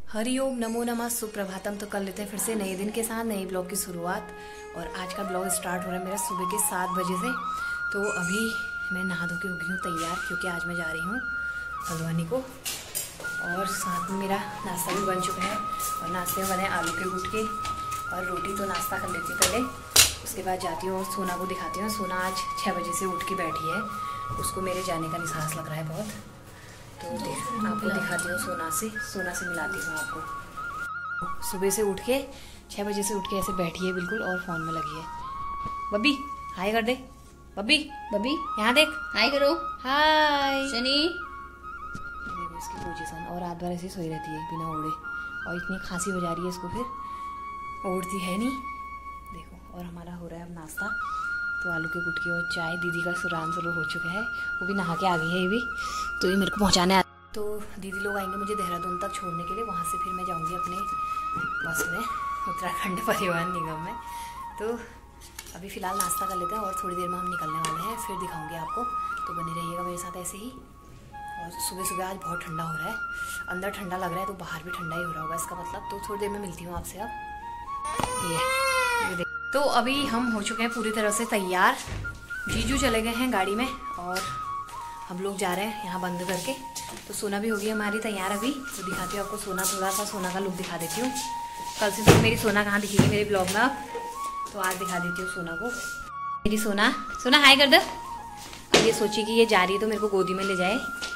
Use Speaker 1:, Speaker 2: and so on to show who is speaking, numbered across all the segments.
Speaker 1: हरिओम नमो नमः सुप्रभातम। तो कर लेते हैं फिर से नए दिन के साथ नए ब्लॉग की शुरुआत। और आज का ब्लॉग स्टार्ट हो रहा है मेरा सुबह के 7 बजे से। तो अभी मैं नहा धो के हो गई हूँ तैयार, क्योंकि आज मैं जा रही हूँ हल्द्वानी को। और साथ में मेरा नाश्ता भी बन चुका है। और नाश्ते में बने आलू के गुटके और रोटी। तो नाश्ता कर लेती हूँ पहले, उसके बाद जाती हूँ और सोना को दिखाती हूँ। सोना आज 6 बजे से उठ के बैठी है, उसको मेरे जाने का निसास लग रहा है बहुत। तो आपको दिखाती हूँ सोना से मिलाती हूँ आपको। सुबह से उठ के 6 बजे से उठ के ऐसे बैठी है बिल्कुल, और फ़ोन में लगी है। बब्बी हाय कर दे। बब्बी बब्बी यहाँ देख,
Speaker 2: हाय करो।
Speaker 1: हाय।
Speaker 2: शनि
Speaker 1: देखो इसकी पोजीशन, और रात भर ऐसे सोई रहती है बिना ओढ़े, और इतनी खांसी हो जा रही है इसको, फिर ओढ़ती है नहीं। देखो, और हमारा हो रहा है अब नाश्ता। तो आलू के गुटके और चाय। दीदी का सुरान शुरू हो चुका है, वो भी नहा के आ गई है ये भी। तो ये मेरे को पहुंचाने आ, तो दीदी लोग आएंगे मुझे देहरादून तक छोड़ने के लिए। वहाँ से फिर मैं जाऊंगी अपने बस में, उत्तराखंड परिवहन निगम में। तो अभी फ़िलहाल नाश्ता कर लेते हैं और थोड़ी देर में हम निकलने वाले हैं, फिर दिखाऊंगी आपको। तो बने रहिएगा मेरे साथ ऐसे ही। और सुबह सुबह आज बहुत ठंडा हो रहा है, अंदर ठंडा लग रहा है तो बाहर भी ठंडा ही हो रहा होगा इसका मतलब। तो थोड़ी देर में मिलती हूँ आपसे अब। ये तो अभी हम हो चुके हैं पूरी तरह से तैयार। जीजू चले गए हैं गाड़ी में और हम लोग जा रहे हैं यहाँ बंद करके। तो सोना भी होगी हमारी तैयार अभी। तो दिखाती हूँ आपको सोना, थोड़ा सा सोना का लुक दिखा देती हूँ। कल से तो मेरी सोना कहाँ दिखेगी मेरे ब्लॉग में अब, तो आज दिखा देती हूँ सोना को। मेरी सोना, सोना हाय कर दो। अब ये सोची कि ये जा रही है तो मेरे को गोदी में ले जाए।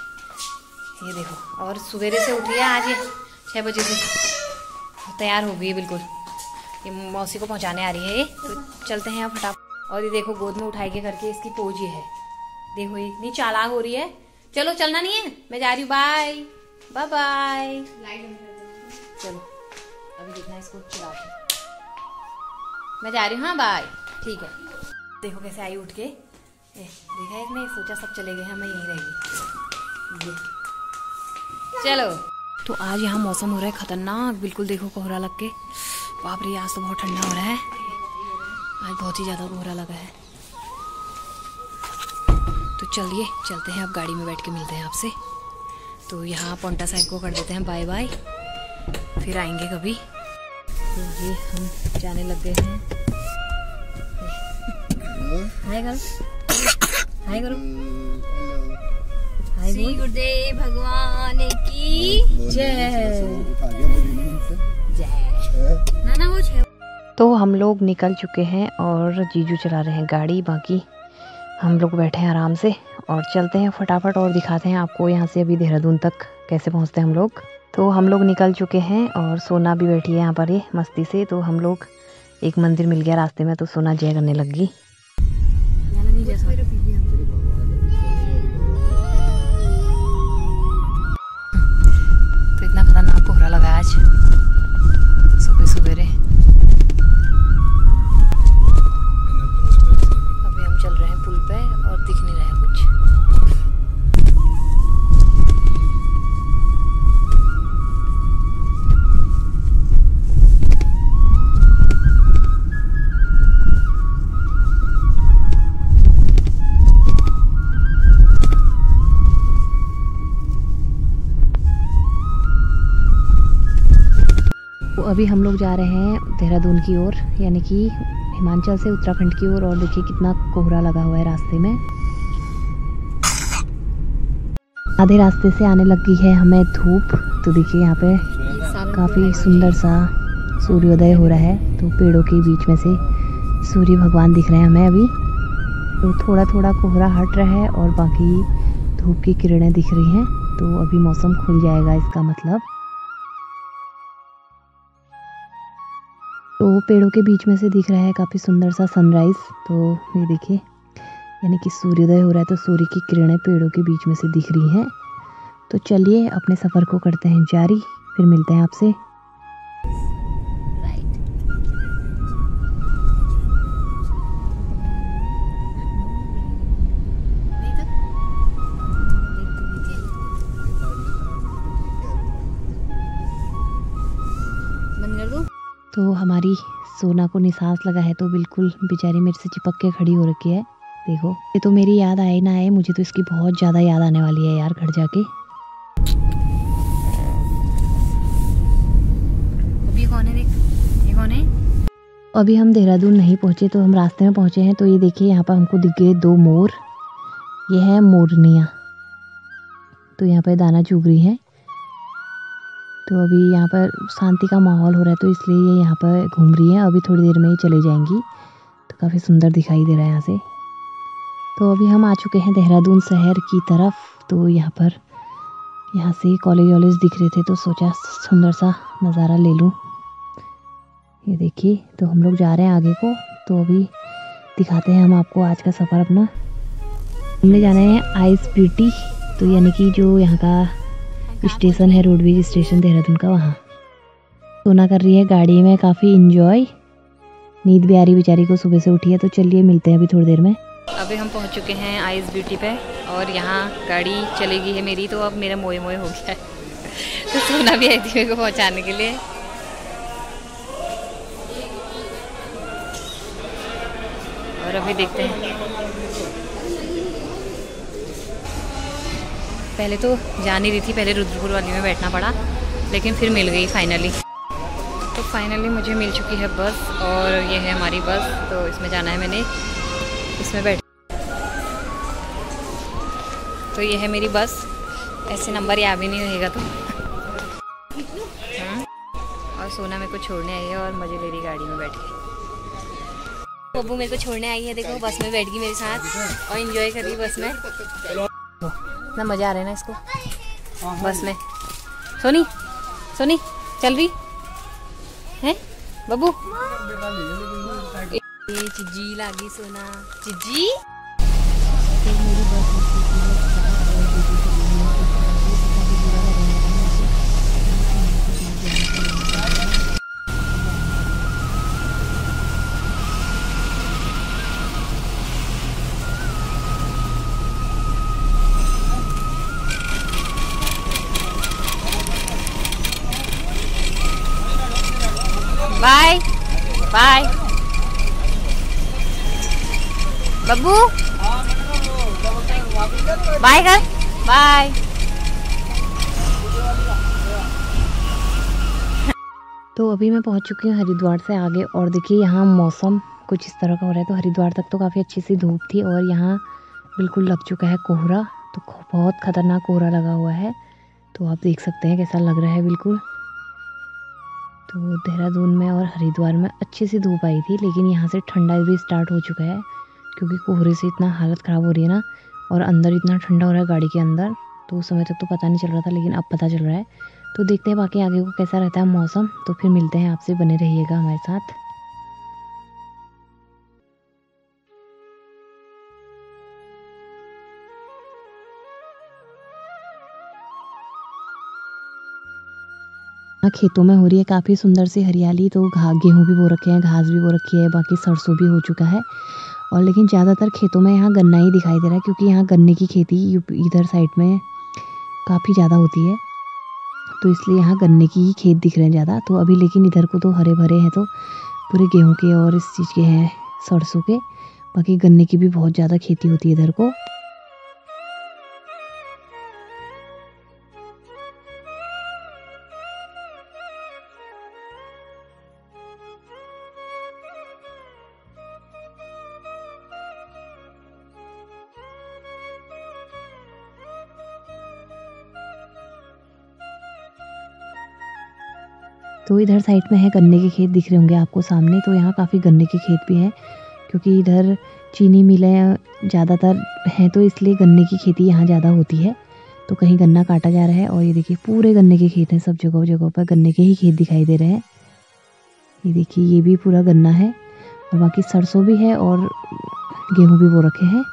Speaker 1: ये देखो, और सवेरे से उठी है आज, ये 6 बजे से तैयार हो गई है बिल्कुल। ये मौसी को पहुंचाने आ रही है ये। तो चलते हैं अब फटाफट। और ये देखो गोद में उठाई के करके इसकी पोज ये है। देखो ये इतनी चालाक हो रही है। चलो चलना नहीं है, मैं जा रही हूँ, बाय बाय बाय। चलो अभी देखना इसको चला के, मैं जा रही हूँ, हाँ बाय, ठीक है। देखो कैसे आई उठ के, देखा एक नहीं सोचा सब चले गए हैं, मैं यहीं रहेगी ये। चलो, तो आज यहाँ मौसम हो रहा है खतरनाक बिल्कुल। देखो कोहरा लग के, बाप रे आज तो बहुत ठंडा हो रहा है। आज बहुत ही ज़्यादा कोहरा लगा है। तो चलिए चलते हैं अब, गाड़ी में बैठ के मिलते हैं आपसे। तो यहाँ पोंटा साहिब को कर देते हैं बाय बाय, फिर आएंगे कभी। तो ये हम जाने लग गए हैं। हाय करो, हाय करो, हाय
Speaker 2: श्री गुरुदेव भगवान की
Speaker 1: जय जय।
Speaker 2: ना वो
Speaker 1: तो हम लोग निकल चुके हैं और जीजू चला रहे हैं गाड़ी, बाकी हम लोग बैठे हैं आराम से। और चलते हैं फटाफट और दिखाते हैं आपको यहाँ से अभी देहरादून तक कैसे पहुँचते हैं हम लोग। तो हम लोग निकल चुके हैं और सोना भी बैठी है यहाँ पर ये मस्ती से। तो हम लोग, एक मंदिर मिल गया रास्ते में, तो सोना जय करने लग गई। तो इतना खतरनाक कोहरा लगा आज सुबह सुबह रे। अभी हम चल रहे हैं पुल पे और दिख नहीं रहा है कुछ। अभी हम लोग जा रहे हैं देहरादून की ओर, यानी कि हिमाचल से उत्तराखंड की ओर। और देखिए कितना कोहरा लगा हुआ है रास्ते में। आधे रास्ते से आने लगी है हमें धूप। तो देखिए यहाँ पे काफ़ी सुंदर सा सूर्योदय हो रहा है। तो पेड़ों के बीच में से सूर्य भगवान दिख रहे हैं हमें अभी। तो थोड़ा थोड़ा कोहरा हट रहा है और बाकी धूप की किरणें दिख रही हैं। तो अभी मौसम खुल जाएगा इसका मतलब। तो पेड़ों के बीच में से दिख रहा है काफ़ी सुंदर सा सनराइज़। तो ये देखिए, यानी कि सूर्योदय हो रहा है तो सूर्य की किरणें पेड़ों के बीच में से दिख रही हैं। तो चलिए अपने सफ़र को करते हैं जारी, फिर मिलते हैं आपसे। तो हमारी सोना को निसास लगा है, तो बिल्कुल बेचारी मेरे से चिपक के खड़ी हो रखी है। देखो, ये तो मेरी याद आए ना आए, मुझे तो इसकी बहुत ज़्यादा याद आने वाली है यार घर जाके। कौन है?
Speaker 3: अभी हम देहरादून नहीं पहुँचे तो हम रास्ते में पहुँचे हैं। तो ये देखिए यहाँ पर हमको दिख गए 2 मोर। ये है मोरनिया। तो यहाँ पर दाना चुग रही है। तो अभी यहाँ पर शांति का माहौल हो रहा है तो इसलिए ये यहाँ पर घूम रही है। अभी थोड़ी देर में ही चले जाएंगी। तो काफ़ी सुंदर दिखाई दे रहा है यहाँ से। तो अभी हम आ चुके हैं देहरादून शहर की तरफ। तो यहाँ से कॉलेज वॉलेज दिख रहे थे तो सोचा सुंदर सा नज़ारा ले लूँ। ये देखिए तो हम लोग जा रहे हैं आगे को। तो अभी दिखाते हैं हम आपको आज का सफ़र अपना। हमने जाना है आइस ब्यूटी। तो यानी कि जो यहाँ का स्टेशन है, रोडवेज स्टेशन देहरादून का, वहाँ। सोना कर रही है गाड़ी में काफ़ी इंजॉय। नींद भी आ रही बेचारी को, सुबह से उठी है। तो चलिए मिलते हैं अभी थोड़ी देर में।
Speaker 1: अभी हम पहुंच चुके हैं आइस ब्यूटी पे और यहाँ गाड़ी चलेगी है मेरी। तो अब मेरा मोए मोए हो गया है। तो सोना भी आई थी मेरे को पहुँचाने के लिए। और अभी देखते हैं। पहले तो जा नहीं रही थी, पहले रुद्रपुर वाली में बैठना पड़ा, लेकिन फिर मिल गई फाइनली। तो फाइनली मुझे मिल चुकी है बस और ये है हमारी बस। तो इसमें जाना है मैंने, इसमें बैठ। तो ये है मेरी बस। ऐसे नंबर याद भी नहीं रहेगा तो। और सोना मेरे को छोड़ने आई है और मज़े ले रही गाड़ी में बैठ के। बब्बू मेरे को छोड़ने आई है, देखो बस में बैठ गई मेरे साथ और एंजॉय कर रही बस में। इतना मज़ा आ रहा है ना इसको बस में। सोनी सोनी चल रही है बब्बू। चिज्जी लागी सोना चिज्जी। बाय बाय बब्बू, बाय कर बाय।
Speaker 3: तो अभी मैं पहुंच चुकी हूँ हरिद्वार से आगे। और देखिए यहाँ मौसम कुछ इस तरह का हो रहा है। तो हरिद्वार तक तो काफ़ी अच्छी सी धूप थी और यहाँ बिल्कुल लग चुका है कोहरा। तो बहुत ख़तरनाक कोहरा लगा हुआ है। तो आप देख सकते हैं कैसा लग रहा है बिल्कुल। तो देहरादून में और हरिद्वार में अच्छी सी धूप आई थी, लेकिन यहाँ से ठंडा भी स्टार्ट हो चुका है क्योंकि कोहरे से इतना हालत ख़राब हो रही है ना। और अंदर इतना ठंडा हो रहा है गाड़ी के अंदर। तो उस समय तक तो पता नहीं चल रहा था, लेकिन अब पता चल रहा है। तो देखते हैं बाकी आगे को कैसा रहता है मौसम। तो फिर मिलते हैं आपसे, बने रहिएगा हमारे साथ। खेतों में हो रही है काफ़ी सुंदर सी हरियाली। तो गेहूँ भी बो रखे हैं, घास भी बो रखी है, बाकी सरसों भी हो चुका है। और लेकिन ज़्यादातर खेतों में यहाँ गन्ना ही दिखाई दे रहा है क्योंकि यहाँ गन्ने की खेती इधर साइड में काफ़ी ज़्यादा होती है। तो इसलिए यहाँ गन्ने की ही खेत दिख रहे हैं ज़्यादा। तो अभी लेकिन इधर को तो हरे भरे हैं, तो पूरे गेहूँ के और इस चीज़ के हैं, सरसों के। बाकी गन्ने की भी बहुत ज़्यादा खेती होती है इधर को। तो इधर साइड में है गन्ने के खेत दिख रहे होंगे आपको सामने। तो यहाँ काफ़ी गन्ने के खेत भी हैं क्योंकि इधर चीनी मिलें ज़्यादातर हैं, तो इसलिए गन्ने की खेती यहाँ ज़्यादा होती है। तो कहीं गन्ना काटा जा रहा है और ये देखिए पूरे गन्ने के खेत हैं। सब जगह जगह पर गन्ने के ही खेत दिखाई दे रहे हैं। ये देखिए ये भी पूरा गन्ना है और बाकी सरसों भी है और गेहूँ भी बो रखे हैं।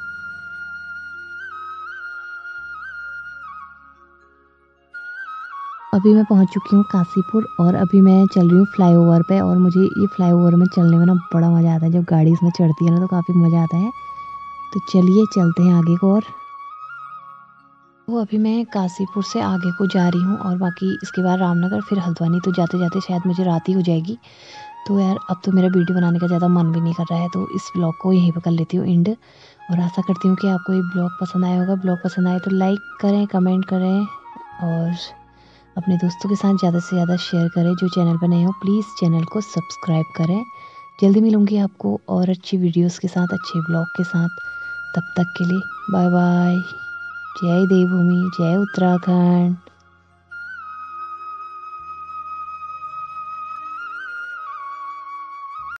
Speaker 3: अभी मैं पहुंच चुकी हूँ काशीपुर और अभी मैं चल रही हूँ फ्लाईओवर पे। और मुझे ये फ्लाईओवर में चलने में ना बड़ा मज़ा आता है। जब गाड़ी इसमें चढ़ती है ना तो काफ़ी मज़ा आता है। तो चलिए चलते हैं आगे को। और वो अभी मैं काशीपुर से आगे को जा रही हूँ और बाकी इसके बाद रामनगर, फिर हल्द्वानी। तो जाते जाते शायद मुझे रात ही हो जाएगी। तो यार अब तो मेरा वीडियो बनाने का ज़्यादा मन भी नहीं कर रहा है, तो इस ब्लॉग को यहीं पर कर लेती हूँ एंड। और आशा करती हूँ कि आपको ये ब्लॉग पसंद आया होगा। ब्लॉग पसंद आए तो लाइक करें, कमेंट करें और अपने दोस्तों के साथ ज़्यादा से ज़्यादा शेयर करें। जो चैनल पर नए हो प्लीज़ चैनल को सब्सक्राइब करें। जल्दी मिलूँगी आपको और अच्छी वीडियोस के साथ, अच्छे ब्लॉग के साथ। तब तक के लिए बाय बाय। जय देवभूमि, जय उत्तराखंड।